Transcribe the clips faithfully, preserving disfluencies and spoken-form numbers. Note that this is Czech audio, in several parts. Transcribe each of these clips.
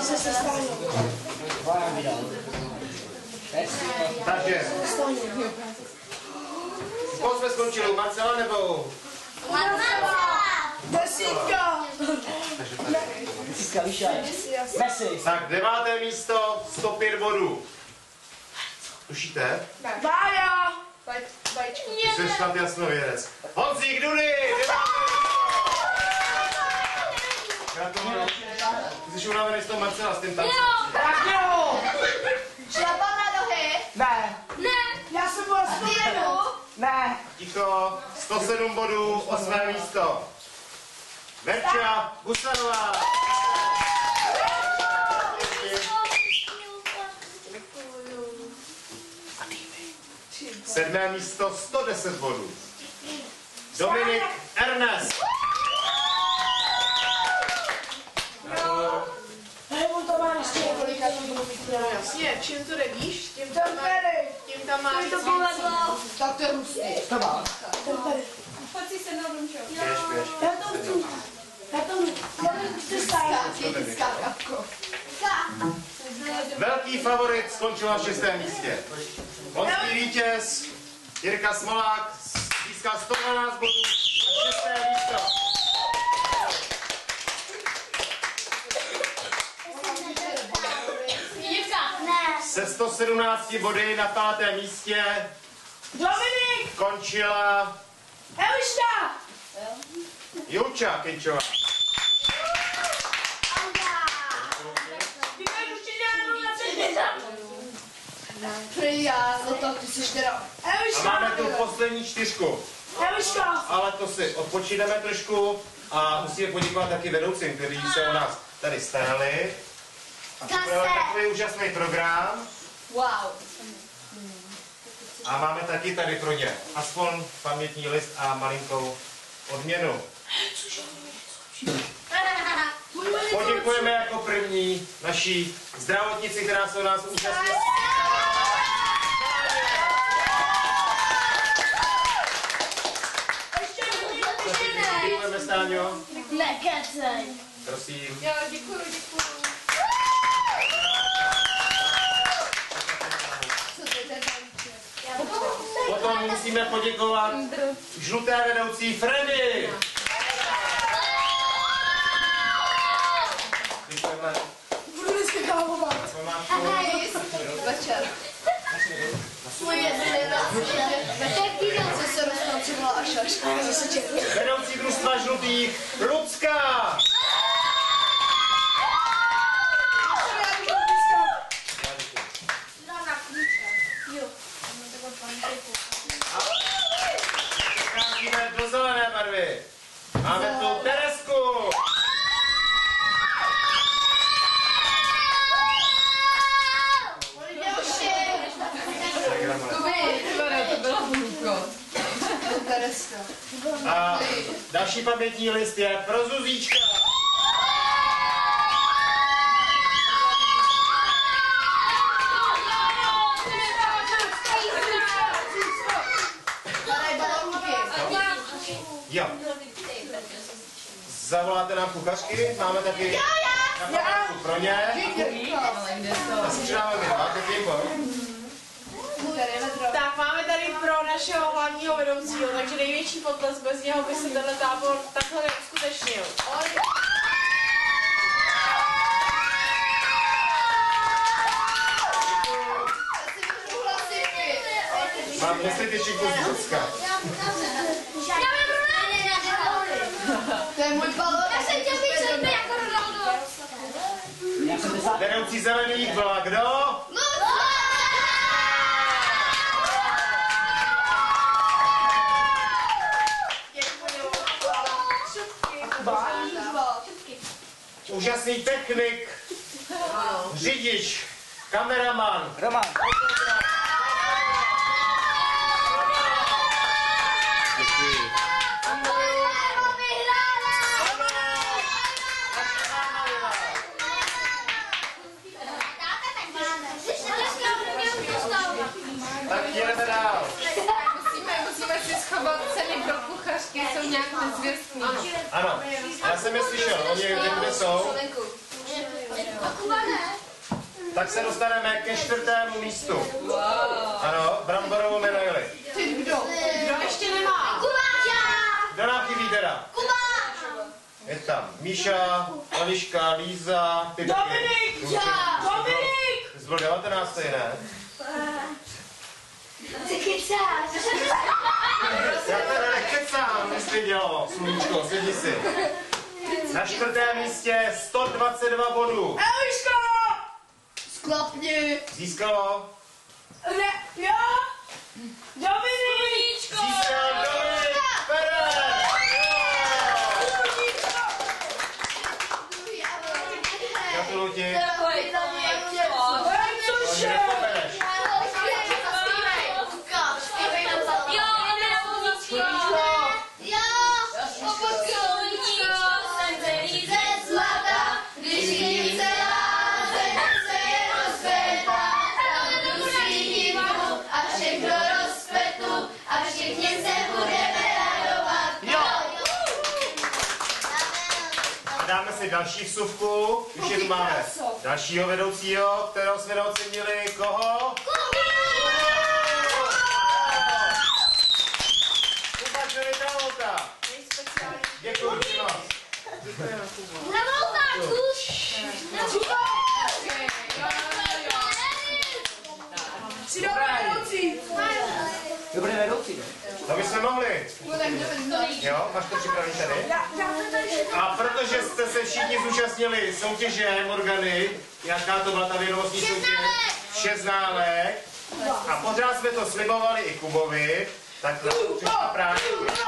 se se stane. Takže. Koho jsme skončili? U Marcela nebo? Marcela! Desítka! Desítka, víš jak? Messi. Tak, deváté místo, sto pět bodů. Tušíte? Bája! Ty jsi snad jasnovědec. Honzík Dudy, deváté místo. Gratuluju. Ty jsi unavený z toho Marcela, s tím tam. Tak jo! Šlapa na nohy? Ne! Ne! Já jsem byla Stěnu? Ne! Ticho, sto sedm bodů, osmé místo. Verča Husanová. Sedmé místo, sto deset bodů. Dominik Ernest. Nebo to má ještě Kolika tam budou mít no, jasně, čím to jde výš, tím tam má, Tempery! tím tam má To povedlo. tak to je hustý. To má. Tempery! Pojď si se mnou, Domčo. Běž, běž. Já to chci. Já to chci stát. Dětická kapko. Velký favorit skončil na šestém místě. Loňský vítěz Jirka Smolák získal sto dvanáct bodů na šesté místo. Se sto sedmnácti body na pátém místě Dominik! končila Eliška! Julča Kejčová. Ty máš určitě jenom na třetí. Prý já, no tak ty jsi teda... A máme tu poslední čtyřku. Eliška! Ale to si odpočineme trošku a musíme poděkovat taky vedoucím, kteří se o nás tady starali. A připravili takový úžasný program. Wow. A máme taky tady pro ně aspoň pamětní list a malinkou odměnu. Poděkujeme jako první naší zdravotnici, která se o nás účastní. Děkujeme, Stáňo. Nekecej. Prosím. Jo, děkuju, děkuju. Co to je ten balíček? Potom musíme poděkovat žluté vedoucí Freddy. Děkujeme. Budu dneska kávovat. Večer. Co se rozkončila až až. Vedoucí družstva žlutých Lucka. Přecházíme do zelené barvy. Máme tu Teresku. A další pamětní list je pro Zuzíčka. Jo. Zavoláte nám kuchařky? Máme taky na památku pro ně. Já si přidáváme dva, tak Tak máme tady pro našeho hlavního vedoucího, takže největší potlesk, bez něho by se tenhle tábor takhle neuskutečnil. Mám dneska tyčinku z Řecka. To je můj balon. Já jsem chtěl být selby jako Ronaldo. Vedoucí zelených byla kdo? Úžasný technik, řidič, kameraman. Roman. Děkuji. Tak jdeme dál. Musíme, musíme si schovat ceny pro kuchařky, jsou nějak nezvěstný. Ano, já jsem je slyšel, oni kde jsou. A Kuba tak se dostaneme ke čtvrtému místu. Ano, bramborovou medaili. Kdo ještě nemá? Kdo nám chybí teda? Je tam Míša, Eliška, Líza, ty taky. Dominik! Kluci. Dominik! Jsi byl devatenáctý, ne? Já teda nekecám, co jsi dělal, sluníčko, sedni si. Na čtvrtém místě sto dvacet dva bodů. Eliška! Sklapni. Získalo? Ne, já? Dominik! Získal Dominik Ferrer! Gratuluju ti. Cože? Nepobereš. Dáme si další vsuvku, už je tu máme dalšího vedoucího, kterého jsme ocenili. Koho? Kuba Čelitálota. Děkuji ti moc. Jsi dobrý vedoucí. Dobrý vedoucí. To bychom mohli. Jo, máš to připravený tady? A protože jste se všichni zúčastnili soutěže Morgany, jaká to byla ta vědomostní soutěž? Šest známek. A pořád jsme to slibovali i Kubovi, tak to přišla právě.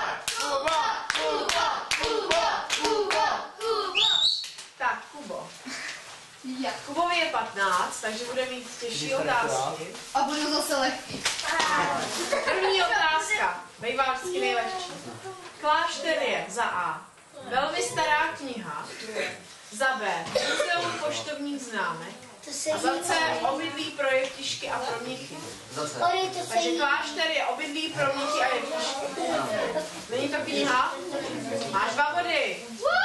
Tak, Kubo. Kubovi je patnáct, takže bude mít těžší otázky. A budu zase lehký. První otázka, bývá vždycky nejlehčí. Klášter je za A. Velmi stará kniha. Za B. Muzeum poštovních známek. A za C. Obydlí pro jevtišky a pro mnichy. Takže klášter je obydlí pro mnichy a jevtišky. Není to kniha? Máš dva body.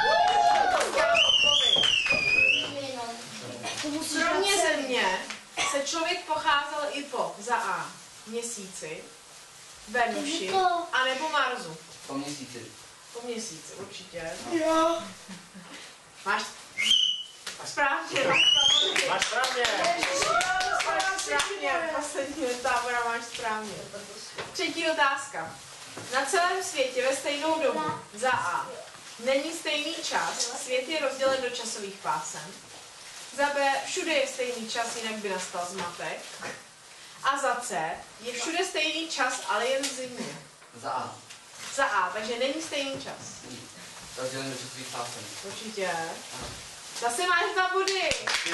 Kromě země se člověk pocházel i po za A. Měsíci, Venuši, anebo Marsu. Po měsíci. Po měsíci, určitě. Jo. Máš správně. Máš správně. Máš správně. Poslední tábora máš správně. Třetí otázka. Na celém světě ve stejnou dobu za A. Není stejný čas, svět je rozdělen do časových pásem. Za B. Všude je stejný čas, jinak by nastal zmatek. A za C. Je všude stejný čas, ale jen v zimě. Za A. Za A, takže není stejný čas. Rozdělený do časových pásem. Určitě. Zase máš dva body.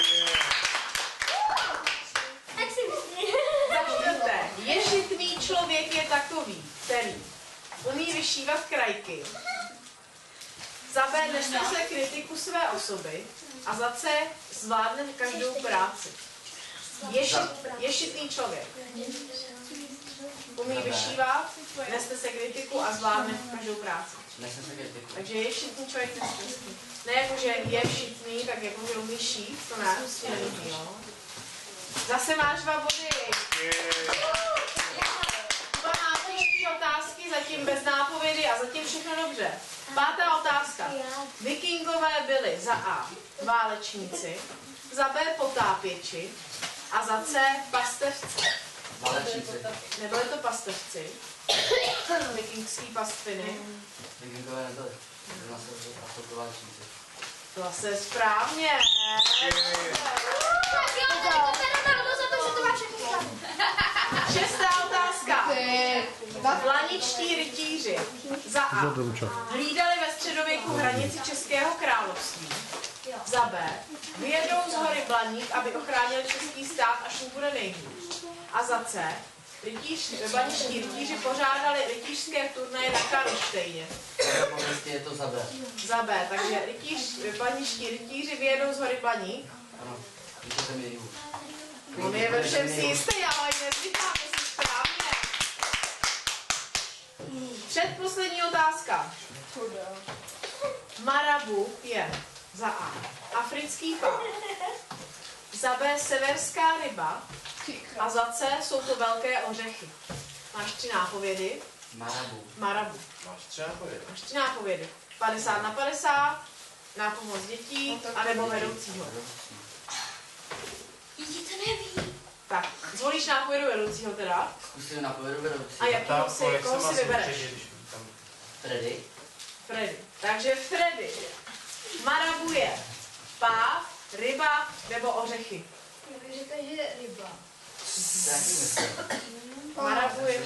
Za čtvrté. Ješitný člověk je takový, který umí vyšívat krajky. Za B. Nesnese kritiku své osoby. A za C. Zvládne každou práci. Ješit, ješitný člověk. Umí vyšívat, nesnese kritiku a zvládne každou práci. Nesnese kritiku. Takže ješitný člověk nesnese. Ne jako, že je šitný, tak jako, že umí šít, to ne, prostě není, jo. Zase máš dva body. Kuba má tři otázky, zatím bez nápovědy a zatím všechno dobře. Pátá otázka. Vikingové byli za A. válečníci, za B. potápěči a za C. pastevci. Válečníci. Nebyli to pastevci. Vikingský pastviny. Vikingové nebyli. Byli to válečníci. To zase správně. Šestá otázka. Vlaničtí rytíři za A. Hlídali ve středověku hranici Českého království. Za B. Vyjedou z hory Blaník, aby ochránil český stát, až mu bude nejhůř. A za C. Rytíř, blaničtí rytíři pořádali rytířské turnaje na Karlštejně. Je to za B. Za B, takže rytíř, blaničtí rytíři vyjedou z hory Blaník. Ano, víte mi nejhůř. On je ve všem si jistý, ale nezvyká, to si správně. Předposlední otázka. Marabu je za A. Africký pár. za B severská ryba a za C jsou to velké ořechy. Máš tři nápovědy. Marabu. Marabu. Máš třeba povědět. Máš tři nápovědy. padesát na padesát, na pomoc dětí, anebo vedoucího. Dítě to neví. Tak, zvolíš nápovědu vedoucího teda. Zkusím napovědu vedoucí. A jakého si, koho si vybereš? Freddy. Freddy. Takže Freddy. Marabu je páv, ryba nebo ořechy. Já bych řekla, že ryba. To jaký myslím? Marabu je...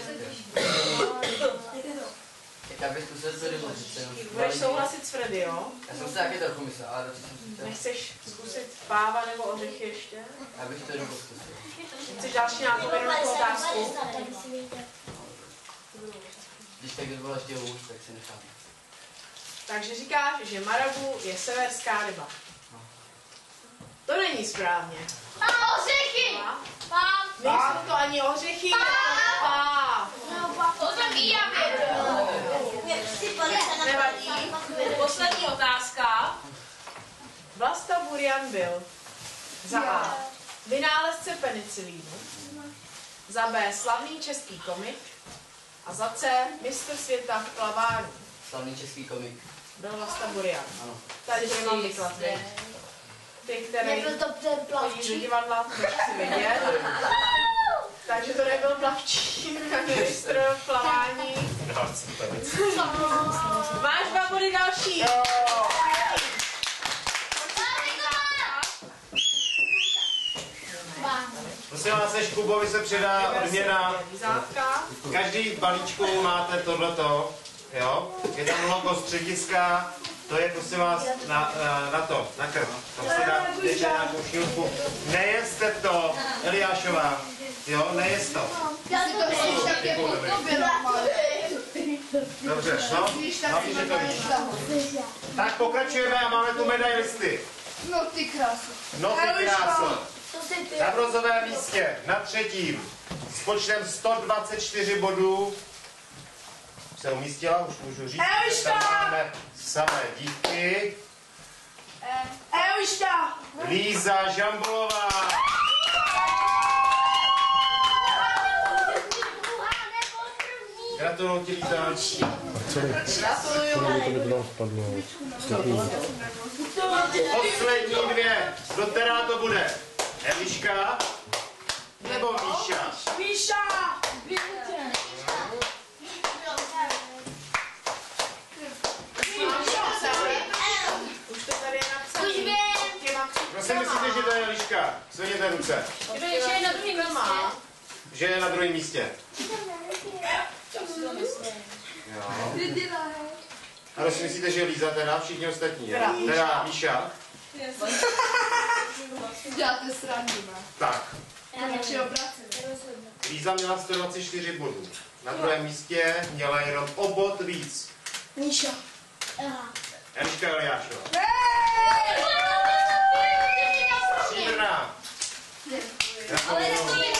Tak já bych zkusil tu rybu. přece jenom. Budeš souhlasit s Freddy, jo? Já jsem si taky trochu myslel, ale dobře jsem si to... Nechceš zkusit páva nebo ořechy ještě? Já bych to rybu zkusil. Chceš další nápovědu na tu otázku? Když tak by bylo ještě hůř, tak si nechám. Takže říkáš, že Marabu je severská ryba. To není správně. A ořechy! Pám. Nejsou to ani ořechy, ale páv. To taky já Nevadí. Poslední otázka. Vlasta Burian byl za A. Vynálezce penicilínu, za B. Slavný český komik a za C. mistr světa v plavání. Slavný český komik. Byl Vlasta Burian. Ano. Tady to mám vyklad, viď? Ty, který Nebyl to ten chodíš do plavčí. divadla, divadla, to chci vidět. Takže to nebyl plavčík, mistr v plavání. Máš dva body další. Prosím vás, než Kubovi se předá odměna. Zátka. Každý v balíčku máte tohleto, jo? Je tam logo střediska, to je prosím vás na, na, na to, na krv. Tam si dá, dejte nějakou šňůrku. Nejeste to, Eliášová, jo? Nejest to. Já si to myslíš tak jako tobě normálně. Dobře, no? Hlavně, že to víš. Tak pokračujeme a máme tu medailisty. No ty krásu. No ty kráso. To jsi ty. Na bronzovém místě, na třetím, s počtem sto dvacet čtyři bodů se umístila, už můžu říct, že tam máme samé dívky. Eliška! Líza Žambulová. Gratuluju ti, Líza. Gratuluju. Poslední dvě, kdo teda to bude? Eliška nebo Míša? Míša! Už to tady je napsané. Už vím. Těma Kdo si myslíte, že to je Eliška? Zvedněte ruce. Že je na druhém místě. Že je na druhém místě. Jo. A kdo si myslíte, že je Líza teda? Všichni ostatní, jo? Teda Teda Míša. Děláte srandu, ne? Tak. Radši obráceně. Líza měla sto dvacet čtyři bodů. Na druhém místě měla jenom o bod víc. Míša. Eliška Eliášová. Stříbrná. Gratuluju.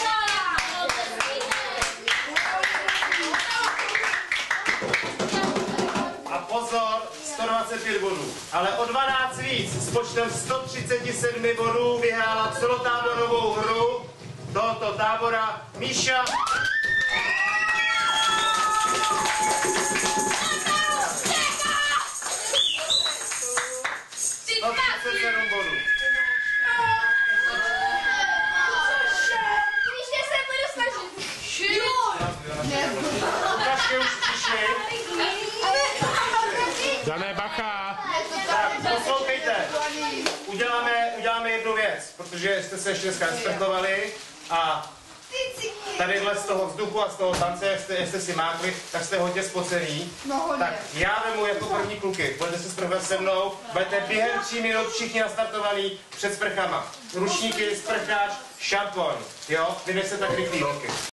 A pozor, sto dvacet pět bodů. Ale o dvanáct víc s počtem sto třicet sedm bodů vyhrála celotáborovou hru tohoto tábora Míša. sto třicet sedm bodů. Ukažky už přišly. Dané bacha! Tak, poslouchejte. Uděláme, uděláme jednu věc, protože jste se ještě dneska expertovali a tadyhle z toho vzduchu a z toho tance, jak jste, jak jste si mákli, tak jste hodně spocený. No hodně. Tak já vemu jako první kluky, budete se sprchovat se mnou, budete během tří minut všichni nastartovaní před sprchama. Rušníky, sprcháč, šampon, jo? Vy nejste tak rychlí, holky.